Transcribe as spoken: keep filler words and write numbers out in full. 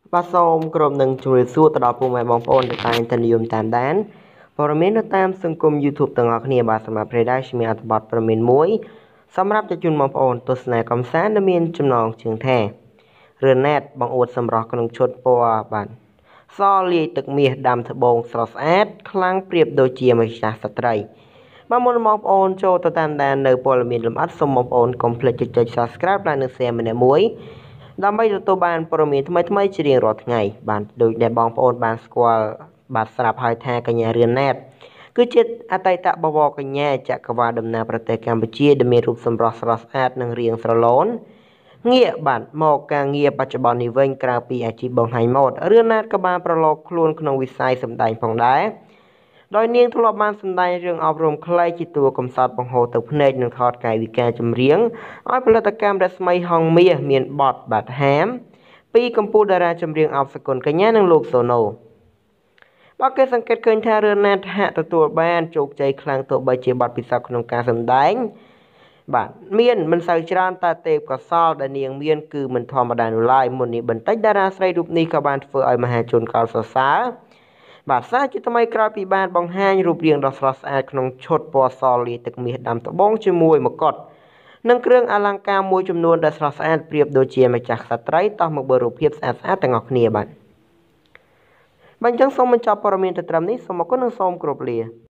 បាទសូមគោរពនឹងជម្រាបសួរទៅដល់ពុកម៉ែបងប្អូនដែលតែងតែនិយមតាមដានព័ត៌មាននៅតាមសង្គម YouTube ទាំងអស់គ្នាបាទសម្រាប់ព្រៃដែរខ្ញុំមានអត្ថបទព័ត៌មានមួយសម្រាប់ជជូនបងប្អូនទស្សនាកំសាន្តដែលមានចំណងជើងថារឿងណែតបង្អួតសម្រស់ក្នុងឈុតពណ៌បាទសលាយទឹកមាសដាំត្បូងស្រស់ស្អាតខ្លាំងប្រៀបដូចជាម្ចាស់ស្ត្រីបាទមុនបងប្អូនចូលទៅតាមដាននៅព័ត៌មានលម្អិតសូមបងប្អូនកុំភ្លេចចុច Subscribe และនឹង Share ម្នាក់មួយដើម្បីទទួលបានព័ត៌មានថ្មីៗជារៀងរាល់ថ្ងៃបាទដូចដែលបងប្អូនបានស្គាល់បាទស្រាប់ហើយថាកញ្ញារឿនណែតគឺជាអតីតបវរកញ្ញាចក្រវាឡដំណើរប្រទេសកម្ពុជាដែលមានរូបសម្រស់ស្រស់ស្អាតនិងរាងស្រឡូនងាកបាទមកការងារបច្ចុប្បន្ននេះវិញក្រៅពីអាជីពបង្ហាញម៉ូដរឿនណែតក៏បានប្រឡូកខ្លួនក្នុងវិស័យសម្ដែងផងដែរដោយនាងធ្លាប់បានសម្ដែងរឿងអប់រំខ្លីជាតួកំសត់បង្ហូរទឹកភ្នែកនិងថតកាយវិការចម្រៀងឲ្យផលិតកម្មរស្មីហងមាសមានបទបាត់ហាមពីកម្ពុជាតារាចម្រៀងអបសកុនកញ្ញានិងលោកសូណូបើគេសង្កេតឃើញថារឿងណាត់ហាក់ទទួលបានជោគជ័យខ្លាំងទោះបីជាបទពិសោធន៍ក្នុងការសម្ដែងបាទមានមិនសូវច្រើនតែទេពកោសលដែលនាងមានគឺមិនធម្មតានោះឡើយមុននេះបន្តិចតារាស្រីរូបនេះក៏បានធ្វើឲ្យមហាជនកោតសរសើរបាទសារជាថ្មីក្រោយពីបានបង្ហាញរូបរាងដ៏ស្រស់ស្អាតក្នុងឈុតពណ៌សលាយទឹកមាសដាំត្បូងជាមួយមកុដនិងគ្រឿងអលង្ការមួយចំនួនដែលស្រស់ស្អាតប្រៀបដូចជាម្ចាស់ក្សត្រីតោះមកមើលរូបភាពស្អាតៗទាំងអស់គ្នាបាទបាទអញ្ចឹងសូមបញ្ចប់ព័ត៌មានទៅត្រឹមនេះសូមអរគុណនិងសូមគោរពលា